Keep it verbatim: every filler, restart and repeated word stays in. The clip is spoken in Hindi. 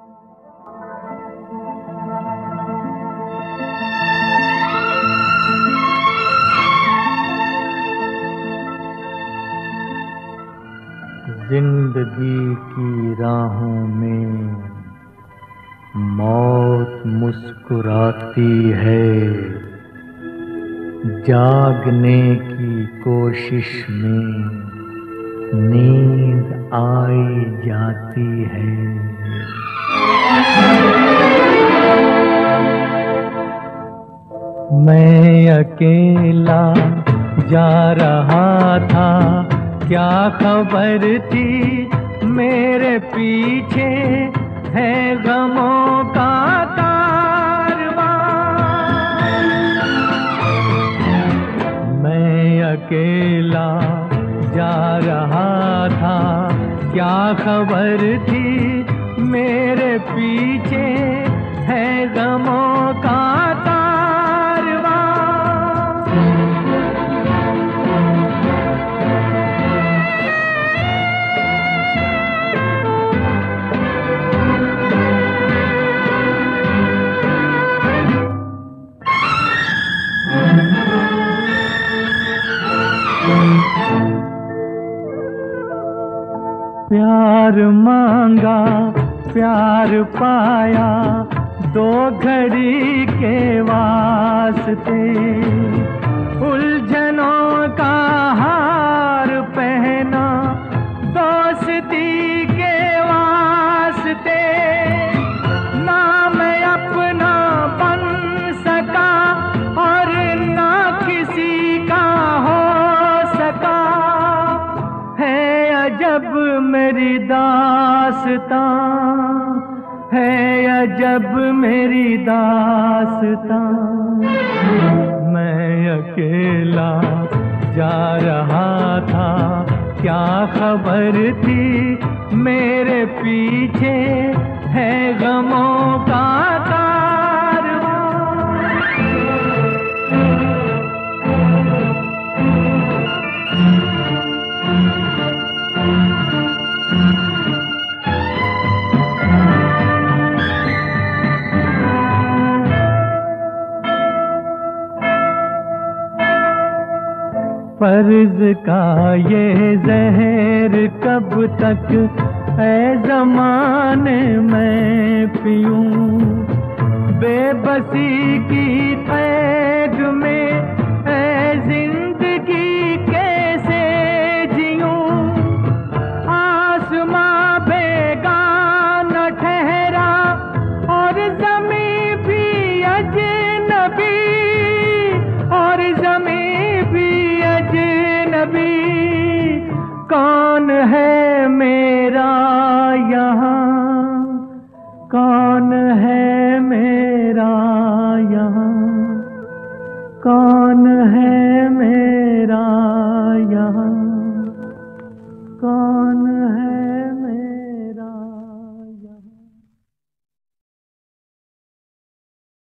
जिंदगी की राहों में मौत मुस्कुराती है, जागने की कोशिश में नींद आई जाती है। मैं अकेला जा रहा था, क्या खबर थी मेरे पीछे है गमों का कारवां। मैं अकेला जा रहा था, क्या खबर थी मेरे पीछे है गमों का कारवां। प्यार मांगा प्यार पाया, दो घड़ी के वास्ते उलझनों का हार पहना, दोस्ती के वास्ते ना मैं अपना बन सका और ना किसी का हो सका। है अजब मेरी दास्तां, है अजब मेरी दास्तां। मैं अकेला जा रहा था, क्या खबर थी मेरे पीछे है गमों का फर्ज का ये जहर कब तक है ज़माने में पीऊं, बेबसी की कैद में है जिंदगी कैसे जीऊं। आसमां बेगाना ठहरा और ज़मीं भी अजनबी, और ज़मीं भी अजनबी। कौन है मेरा यहाँ, कौन